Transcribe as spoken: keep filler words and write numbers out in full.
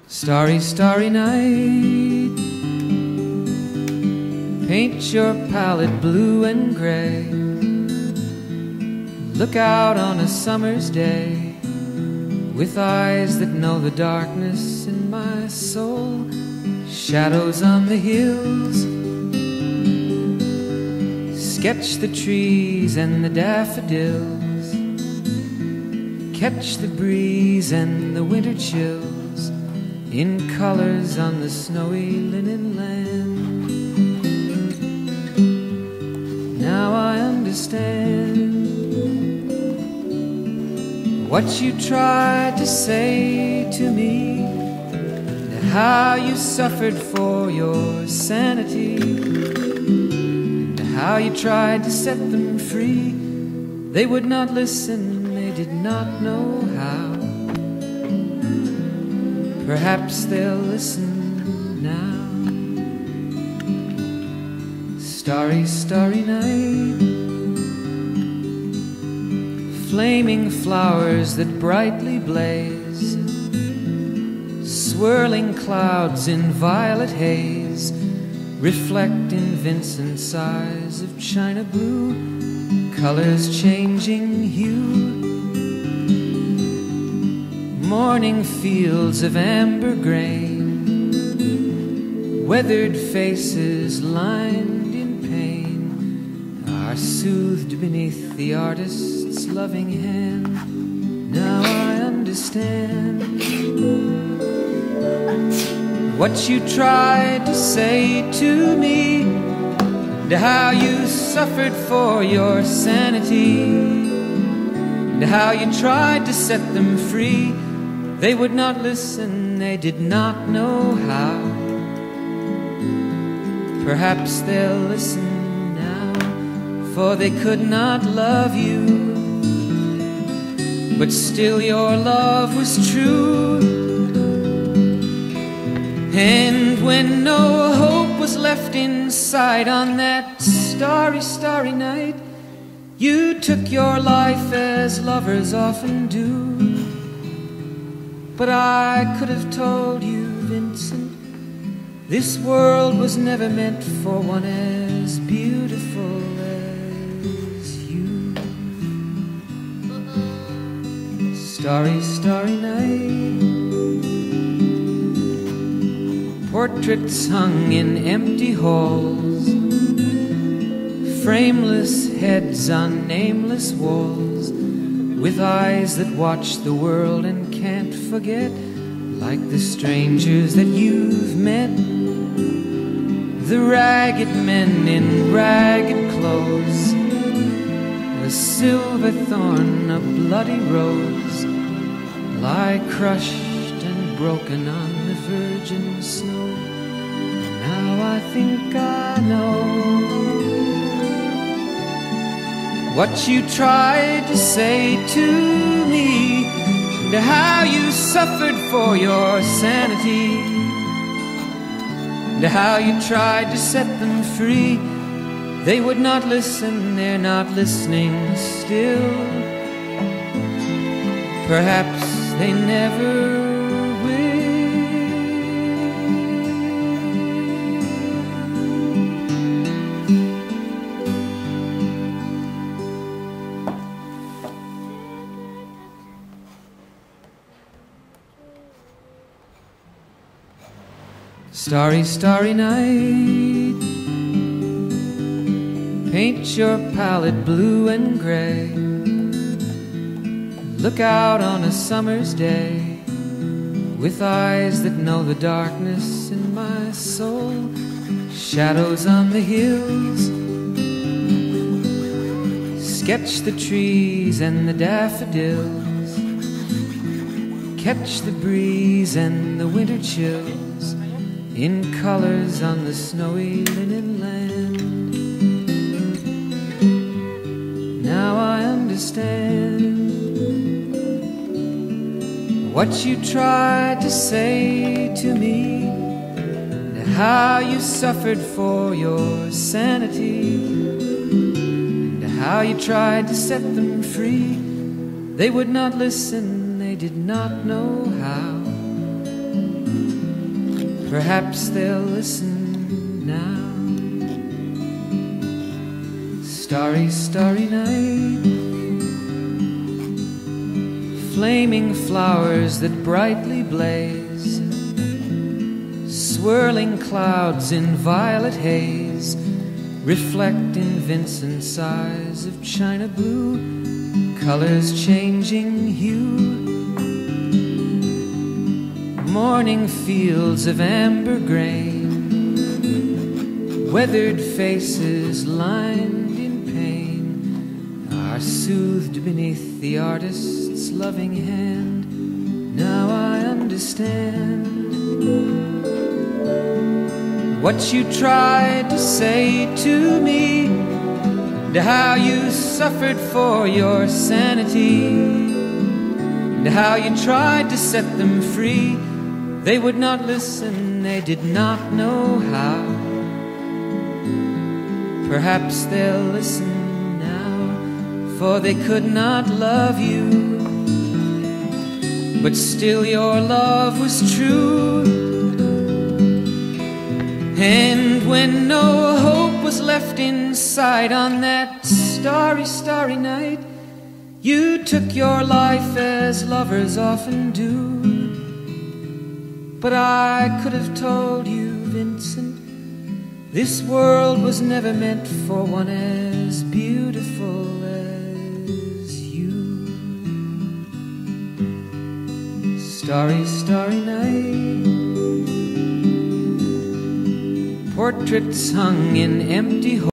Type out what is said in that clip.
Starry, starry night, paint your palette blue and gray. Look out on a summer's day with eyes that know the darkness in my soul. Shadows on the hills, sketch the trees and the daffodils, catch the breeze and the winter chills in colors on the snowy linen land. Now I understand what you tried to say to me, and how you suffered for your sanity, and how you tried to set them free. They would not listen, they did not know how. Perhaps they'll listen now. Starry, starry night, flaming flowers that brightly blaze, swirling clouds in violet haze, reflect in Vincent's eyes of china blue, colors changing hue. Morning fields of amber grain, weathered faces lined in pain, are soothed beneath the artist's loving hand. Now I understand what you tried to say to me, and how you suffered for your sanity, and how you tried to set them free. They would not listen, they did not know how. Perhaps they'll listen now, for they could not love you, but still your love was true. And when no hope was left inside on that starry, starry night, you took your life as lovers often do. But I could have told you, Vincent, this world was never meant for one as beautiful as you. Starry, starry night, portraits hung in empty halls, frameless heads on nameless walls, with eyes that watch the world and can't forget, like the strangers that you've met, the ragged men in ragged clothes, a silver thorn, a bloody rose, lie crushed and broken on the virgin snow. Now I think I know what you tried to say to me, and how you suffered for your sanity, and how you tried to set them free. They would not listen, they're not listening still. Perhaps they never Starry, starry night, paint your palette blue and gray. Look out on a summer's day with eyes that know the darkness in my soul. Shadows on the hills, sketch the trees and the daffodils, catch the breeze and the winter chills in colors on the snowy linen land. Now I understand what you tried to say to me, and how you suffered for your sanity, and how you tried to set them free. They would not listen, they did not know how. Perhaps they'll listen now. Starry, starry night, flaming flowers that brightly blaze, swirling clouds in violet haze, reflect in Vincent's eyes of china blue, colors changing hue. Morning fields of amber grain, weathered faces lined in pain, are soothed beneath the artist's loving hand. Now I understand what you tried to say to me, and how you suffered for your sanity, and how you tried to set them free. They would not listen, they did not know how. Perhaps they'll listen now, for they could not love you, but still your love was true. And when no hope was left inside on that starry, starry night, you took your life as lovers often do. But I could have told you, Vincent, this world was never meant for one as beautiful as you. Starry, starry night, portraits hung in empty halls.